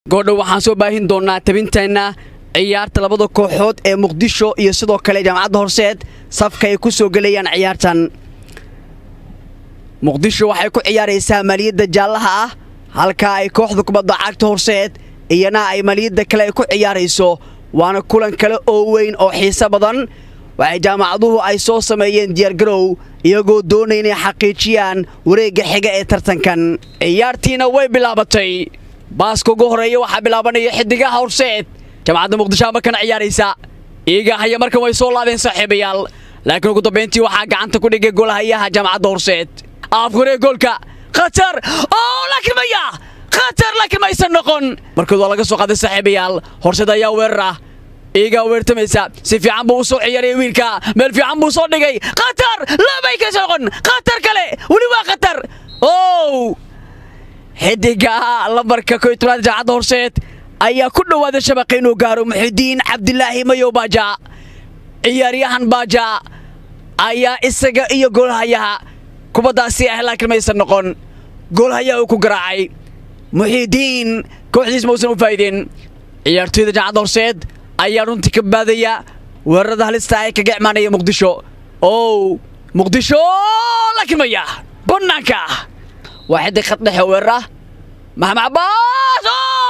goodhow waxaan soo baahin doonaa tabinteena ciyaarta labada kooxood ee Muqdisho iyo sidoo kale Jaamacadda Horseed safka ay ku soo galayaan ciyaartan. Muqdisho waxay ku ciyaaraysaa maaliyadda jaalaha ah halka ay kooxda kubadda cagta Horseed iyana ay maaliyadda kale ay ku ciyaarayso waana kulan kale oo weyn oo xiiso badan. waxay jaamacaduhu ay soo sameeyeen diyaar garow iyagoo doonaya inay xaqiijiyaan wareegga xiga ee tartankan. ciyaartiina way bilaabatay. baaska ugu horeeya waxaa bilaabanaya xidigaha Horseed. Jaamacadda Muqdisho markan ciyaaraysa iyaga haya markan way soo laabeen saaxiibayaal laakiin ugu dambeyntii waxaa gacanta ku dhigay goolahayaha Jaamacadda Horseed. afgure goolka khatar laakiin maya khatar laakiin ma aysan noqon markii laga soo qaaday saaxiibayaal Horseed ayaa weerara iyaga weertamaysa si fiican buu soo ciyaaray wiilka meel fiican buu soo dhigay khatar labay ka soo noqon khatar kale wali waa khatar xidiga lambarka 11 Jaamacadda Horseed ayaa ku dhawaaday shabaq inuu gaaro Muxidiin Cabdilaahi Mayo Baaja. ciyaaryahan Baaja ayaa isaga iyo goolhayaha kubadaasi laakiin ma aysan noqon goolhayaha uu ku garaacay Muxidiin kooxdiis ma uusan u faa'iideen. ciyaartoyda Jaamacadda Horseed ayaa runtii ka baadaya weerarada halista ay kaga imaanaya Muqdisho. Muqdisho laakiin maya banaanka واحد خط له ورا محمد عباس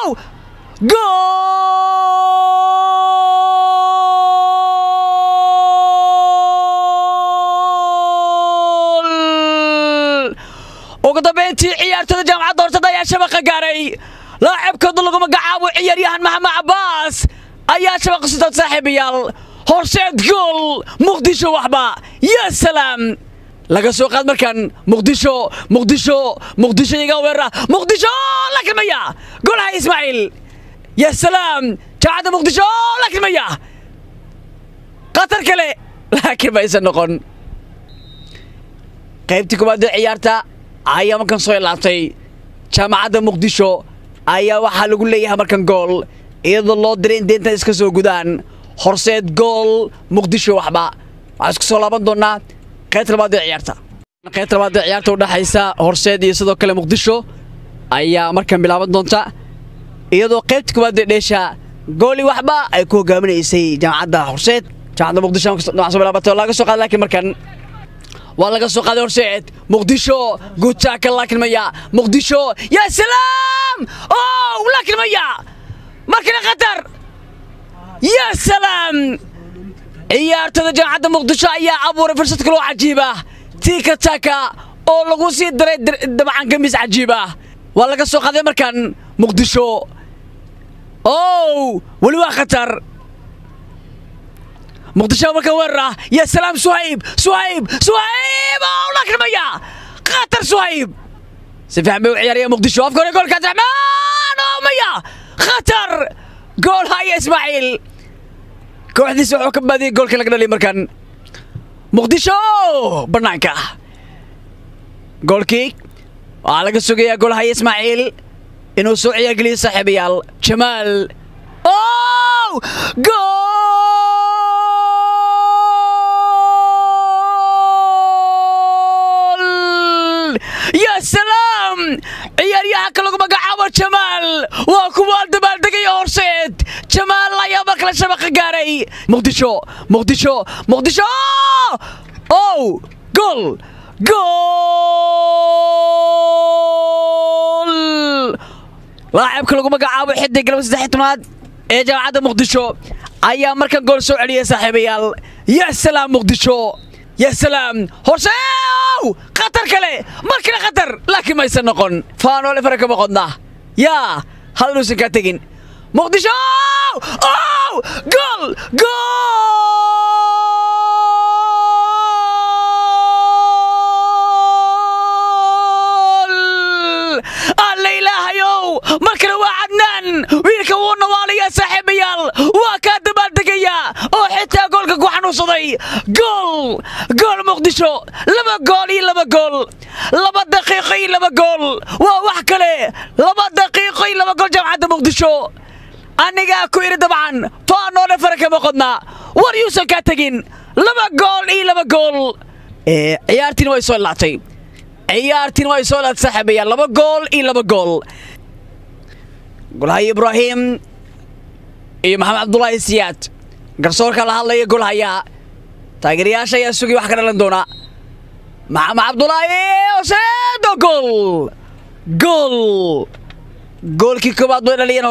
جول وقدبنتي عيارته جامعة Horseed يا شبكة قاري لاعب كدل لقمة قعاب وعياريهن محمد عباس أيا شبكة ستة صاحبيال Horseed جول مقدشو وحبا يا سلام laga soo qaad markan Muqdisho iga weerara Muqdisho laakiin maya goolaha Ismaaciil ya salaam Jaamacadda Muqdisho laakiin maya qatar kale laakiin ma aysan noqon. qaybtii kubadda ciyaarta ayaa markan soo ilaatay Jaamacadda Muqdisho ayaa waxa lagu leeyahay markan gool iyadoo loo diray deynta iska soo Horseed gool Muqdisho waxba waxaan isku soo laaban doonaa qaybta labaad ee ciyaarta u dhaxaysa Horseed iyo sidoo kale Muqdisho ayaa markan bilaaban doonta iyadoo qaybta koowaad ee dheesha gooli waxba ay ku hogaaminaysay Jaamacadda Horseed. Jaamacadda Muqdisho waxaa soo bilaabatay laga soo qaaday laakiin markan waa laga soo qaaday Horseed Muqdisho guutaaka laakiin maya Muqdisho ya salaam laakiin maya markan khatar ya salaam ciyaartada Jaamacadda Muqdisho ayaa abuuray fursad kale oo cajiib ah tika taka oo lagu sii daray dabcan gamis cajiib ah waa laga soo qaaday markan Muqdisho wali waa khatar Muqdisho markan weerara ya salaam Suhayb laakiin maya khatar Suhayb si fiican buu ciyaaraya Muqdisho afkore goolka Abdiraxmaan maya khatar gool haya Ismaaciil kooxdiisa wuxuu ka baadiyay goolka laga dhaliyay markan Muqdisho banaanka goolkii waa laga sugayaa goolhaya Ismaaciil inuu soo ciyaar geliyo saaxiibayaal Jamaal gool ya salaam ciyaaryaha kale lagu magacaabo Jamaal waa kuwa dabaaldegaya Horseed Jamaal ayaa markale shabaqa gaaray Muqdisho gool لاعبka lagu magacaabo xidiga 13aad ee Jaamacadda Muqdisho ayaa markan gool soo celiyay saaxiibayaal ya salaam Muqdisho ya salaam Horseed khatar kale markana khatar laakiin ma aysan noqon faanoole farka ma qodna ya hal nuusan ka tagin Muqdisho gool markana waa Cadnaan wiilka wuu nawaalaya saaxiibayaal waa ka dabaaldegaya oo xitaa goolka ku xanuunsaday gool Muqdisho 2 gool iyo 2 gool 2 daqiiqo iyo 2 gool waa wax kale 2 daqiiqo iyo 2 gool Jaamacadda Muqdisho aniga ku iri dabcan faanoole farka ma qodna war yuusan ka tagin 2 gool iyo 2 gool ciyaartina way soo laatay saaxiibayaal 2 gool iyo 2 gool golhaya Ibrahim iyo Maxamed Cabdullaahi Siyaad garsoorka la hadlaya golhaya taageerayaasha ayaa sugi wax ka dhalan doona Maxamed Cabdullaahi Horseed goolkii koowaad way dhaliyeen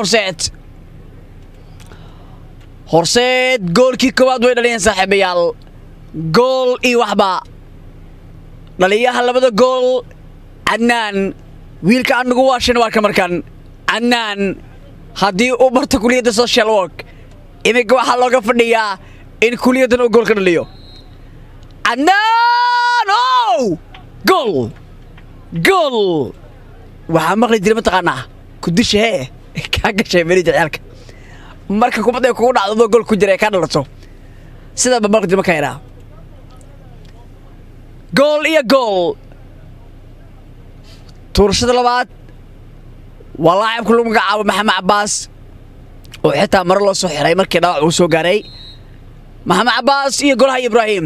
Horseed goolkii koowaad way dhaliyeen saaxiibayaal gool iyo waxba dhaliyaha labada gool Adnaan wiilka anagu waashin warka markan Adnaan haddii uu barta kuliyadda social work imika waxaa looga fadhiyaa in kuliyaddan uu gool ka dhaliyo Adnaan gool waxaa maqli jiray mataqaanaa ku dishee kaa gashay meelida ciyaalka marka kubadda kugu dhacdo gool ku jira ka dhalato sida maqli jiray markaa yaraa gool iyo gool tuurashada labaad waa laacibku lagu magacaabo Maxamed Cabbaas oo xitaa mar loo soo xiray markii dhaawac uu soo gaaray Maxamed Cabbaas iyo golhaya Ibrahim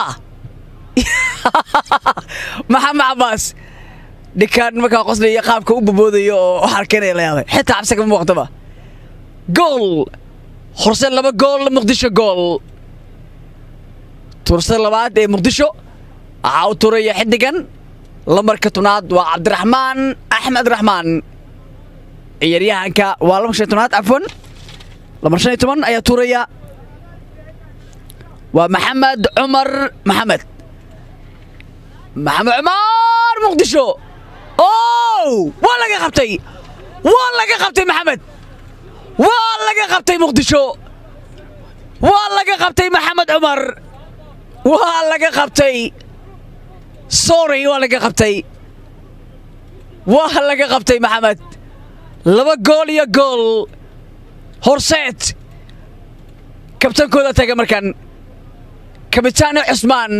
Maxamed Cabbaas dhikaan markaa qoslaya qaabka u baboodayo oo harkeenay leeyahay xitaa cabsiga ma muuqdaba gool Horseed laba gool Muqdisho gool tuurashada labaad ee Muqdisho waxaa u tuuraya xidigan lambarka tanaad waa Cabdiraxmaan Axmed Raxmaan ciyaaryahanka waa lambarka tanaad afwan lambar 15 ayaa tuuraya waa Maxamed Cumar Maxamed Muqdisho waa laga qabtay Maxamed waa laga qabtay Muqdisho waa laga qabtay Maxamed Cumar waa laga qabtay sorry waa laga qabtay Maxamed laba gool iyo gool Horseed kabtankooda taga markan kabitaano Cusmaan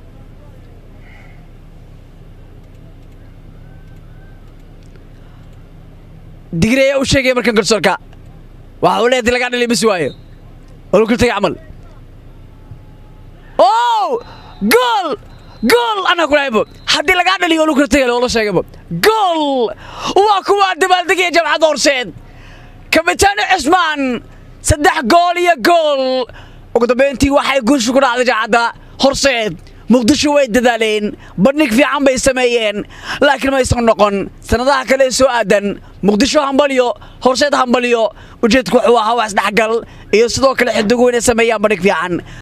digreeya u sheegay markan garsoorka waxa uu leeyahay laga dhalay bisi waayo oo ku tagay amal gool ana ku leeyahay haddii laga dhaliyo oo ku tagay oo la sheegay gool waa kuwa dabaaldegay jamcada Horseed kabitaano Cusmaan 3 gool iyo gool ugu dambeyntii waxay guusha ku dhacday jamcada Horseed Muqdisho way dadaaleen bandhig fiican bay sameeyeen laakiin ma aysan noqon sanadaha kale soo aadan Muqdisho hambaliyo Horseed hambaliyo ujeedku wuxuu ahaa wax dhaxgal iyo sidoo kale xidigu inay sameeyaan bandhig fiican